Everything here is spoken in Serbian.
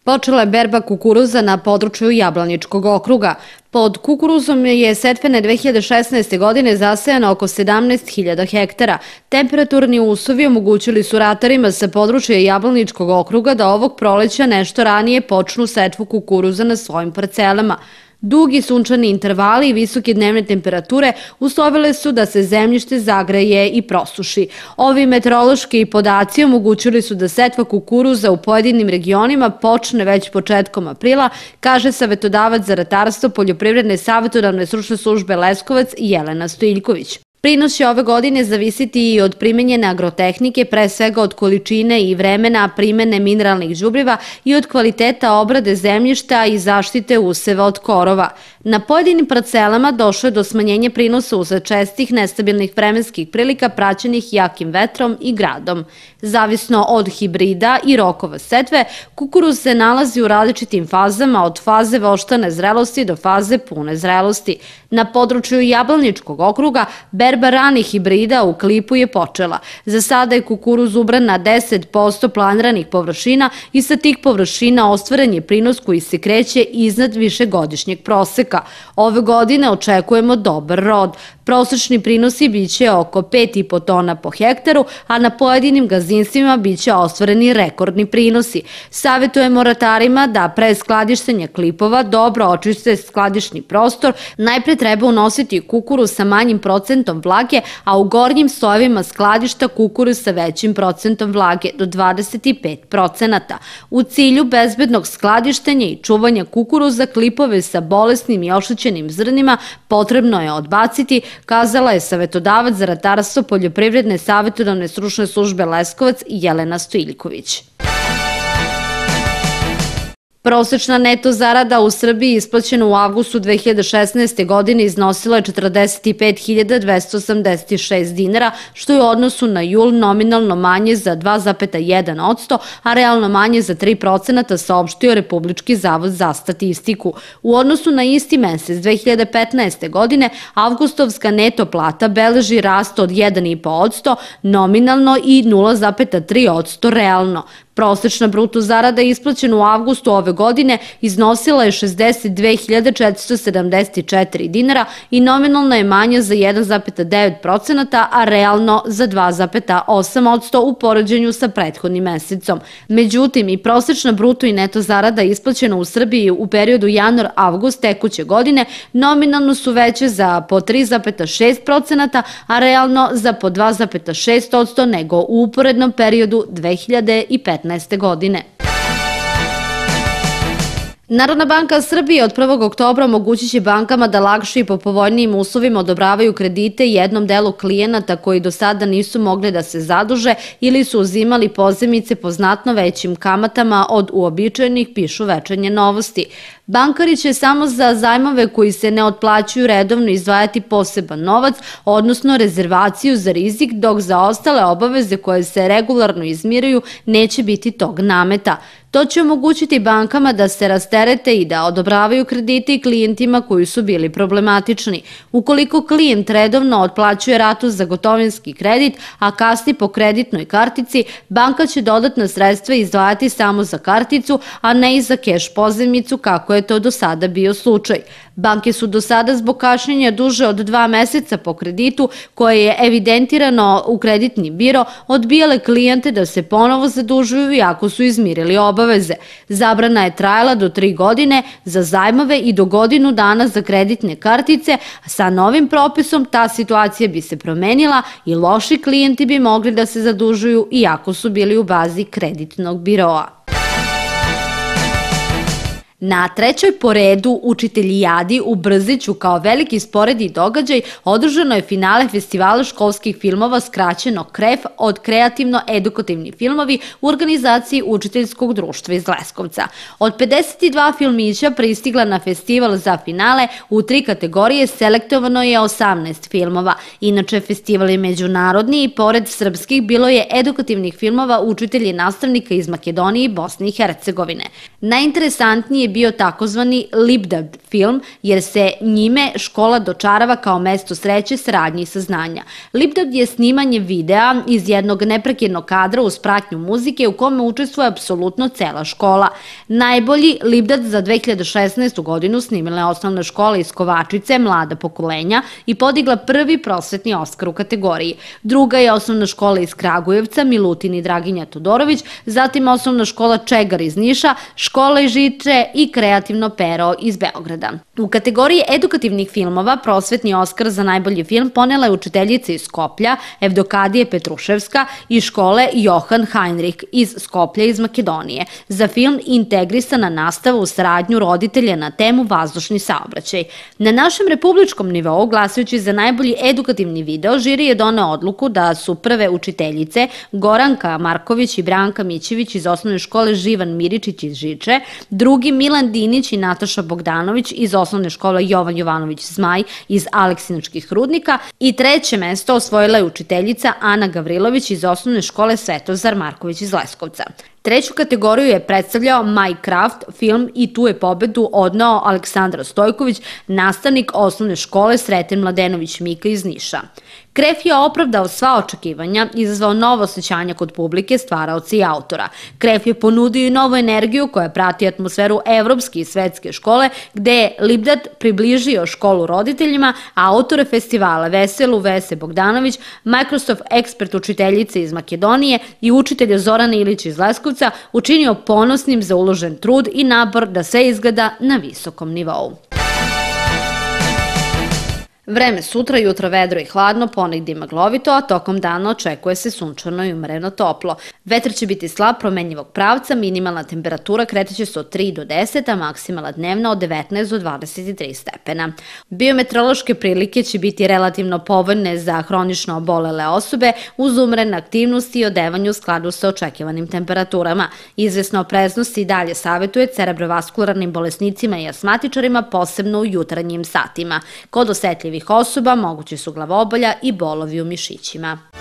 Počela je berba kukuruza na području Jablaničkog okruga. Pod kukuruzom je setvene 2016. godine zasejano oko 17.000 hektara. Temperaturni uslovi omogućili su ratarima sa područja Jablaničkog okruga da ovog proleća nešto ranije počnu setvu kukuruza na svojim parcelama. Dugi sunčani intervali i visoke dnevne temperature uslovile su da se zemljište zagreje i prosuši. Ovi meteorološki podaci omogućili su da setva kukuruza u pojedinim regionima počne već početkom aprila, kaže savetodavac za ratarstvo Poljoprivredne savetodavne stručne službe Leskovac Jelena Stojiljković. Prinos će ove godine zavisiti i od primenjene agrotehnike, pre svega od količine i vremena primene mineralnih đubriva i od kvaliteta obrade zemljišta i zaštite useva od korova. Na pojedinim parcelama došlo je do smanjenja prinosa usled čestih nestabilnih vremenskih prilika praćenih jakim vetrom i gradom. Zavisno od hibrida i rokova setve, kukuruz se nalazi u različitim fazama, od faze voštane zrelosti do faze pune zrelosti. Na području Jablaničkog okruga berba ranih hibrida u klipu je počela. Za sada je kukuruz ubran na 10% planiranih površina i sa tih površina ostvaren je prinos koji se kreće iznad višegodišnjeg proseka. Ove godine očekujemo dobar rod. Prosečni prinosi biće oko 5,5 tona po hektaru, a na pojedinim gazdinstvima biće ostvareni rekordni prinosi. Savetujemo ratarima da pre skladištenja klipova dobro očiste skladišni prostor. Najpre treba unositi kukuruz sa manjim procentom vlage, a u gornjim slojevima skladišta kukuruz sa većim procentom vlage do 25%. U cilju bezbednog skladištenja i čuvanja kukuruza, klipove sa bolesnim i oštećenim zrnima potrebno je odbaciti, kazala je savetodavac za ratarstvo Poljoprivredne savetodavne stručne službe Leskovac Jelena Stojiljković. Prosečna neto zarada u Srbiji isplaćena u avgustu 2016. godine iznosila je 45.286 dinara, što je u odnosu na jul nominalno manje za 2,1%, a realno manje za 3%, saopštio Republički zavod za statistiku. U odnosu na isti mesec 2015. godine, avgustovska neto plata beleži rast od 1,5% nominalno i 0,3% realno. Prosečna bruto zarada isplaćena u avgustu ove godine iznosila je 62.474 dinara i nominalno je manja za 1,9%, a realno za 2,8% u poređenju sa prethodnim mesecom. Međutim, i prosečna bruto i neto zarada isplaćena u Srbiji u periodu januar-avgust tekuće godine nominalno su veće za po 3,6%, a realno za po 2,6% nego u uporednom periodu 2015. godine. Narodna banka Srbije od 1. oktobra omogućit će bankama da lakše i po povoljnijim uslovima odobravaju kredite jednom delu klijenata koji do sada nisu mogli da se zaduže ili su uzimali pozajmice po znatno većim kamatama od uobičajenih, pišu Večernje novosti. Bankari će samo za zajmove koji se ne otplaćuju redovno izdvajati poseban novac, odnosno rezervaciju za rizik, dok za ostale obaveze koje se regularno izmiruju neće biti tog nameta. To će omogućiti bankama da se rasterete i da odobravaju kredite i klijentima koji su bili problematični. Ukoliko klijent redovno otplaćuje ratu za gotovinski kredit, a kasni po kreditnoj kartici, banka će dodatna sredstva izdvajati samo za karticu, a ne i za keš pozajmicu kako je to do sada bio slučaj. Banke su do sada zbog kašnjenja duže od 2 meseca po kreditu koje je evidentirano u kreditni biro odbijale klijente da se ponovo zadužuju iako su izmirili obaveze. Zabrana je trajala do 3 godine za zajmove i do godinu dana za kreditne kartice, a sa novim propisom ta situacija bi se promenila i loši klijenti bi mogli da se zadužuju iako su bili u bazi kreditnog biroa. Na trećoj po redu Učiteljijadi u Brziću kao veliki sporedni događaj održano je finale festivala školskih filmova skraćeno KREF od kreativno-edukativni filmovi u organizaciji Učiteljskog društva iz Leskovca. Od 52 filmića pristigla na festival za finale u 3 kategorije selektovano je 18 filmova. Inače, festival je međunarodni i pored srpskih bilo je edukativnih filmova učitelja i nastavnika iz Makedonije i Bosne i Hercegovine. Najinteresantniji je bio takozvani Libdad film, jer se njime škola dočarava kao mesto sreće, saradnje i saznanja. Libdad je snimanje videa iz jednog neprekidnog kadra uz pratnju muzike u kome učestvuje apsolutno cela škola. Najbolji Libdad za 2016. godinu snimila je osnovna škola iz Kovačice, Mlada pokolenja, i podigla prvi prosvetni Oskar u kategoriji. Druga je osnovna škola iz Kragujevca, Milutin i Draginja Todorović, zatim osnovna škola Čegar iz Niša, Škola iz Žiče i Kreativno pero iz Beograda. U kategoriji edukativnih filmova prosvetni Oskar za najbolji film ponela je učiteljica iz Skoplja, Evdokadije Petruševska, iz škole Johan Heinrich iz Skoplja iz Makedonije, za film Integrisana nastava u saradnju roditelja na temu vazdušni saobraćaj. Na našem republičkom nivou, glasajući za najbolji edukativni video, žiri je doneo odluku da su prve učiteljice Goranka Marković i Branka Mićević iz osnovne škole Živan Miričić iz Žiče, drugi Milan Dinić i Nataša Bogdanović iz osnovne škole Jovan Jovanović Zmaj iz Aleksinačkih rudnika i treće mesto osvojila je učiteljica Ana Gavrilović iz osnovne škole Svetozar Marković iz Leskovca. Treću kategoriju je predstavljao Minecraft film i tu je pobedu odneo Aleksandar Stojković, nastavnik osnovne škole Sreten Mladenović Mika iz Niša. Kref je opravdao sva očekivanja, izazvao novo osjećanje kod publike, stvaraoca i autora. Kref je ponudio i novu energiju koja prati atmosferu evropske i svetske škole, gde je Libdad približio školu roditeljima, a autore festivala Veselu Vese Bogdanović, Microsoft ekspert učiteljice iz Makedonije i učitelja Zorana Ilić iz Leskovca učinio ponosnim za uložen trud i napor da sve izgleda na visokom nivou. Vreme sutra, jutro vedro i hladno, ponegdje maglovito, a tokom dana očekuje se sunčano i umereno toplo. Vetar će biti slab promenjivog pravca, minimalna temperatura kreće se od 3 do 10, a maksimalna dnevna od 19 do 23 stepena. Biometeorološke prilike će biti relativno povoljne za hronično obolele osobe uz umerene aktivnosti i odevanju u skladu sa očekivanim temperaturama. Izvesna opreznost i dalje savjetuje cerebrovaskularnim bolesnicima i astmatičarima, posebno u jutarnjim satima. Kod osetljivih osoba mogući su glavobolja i bolovi u mišićima.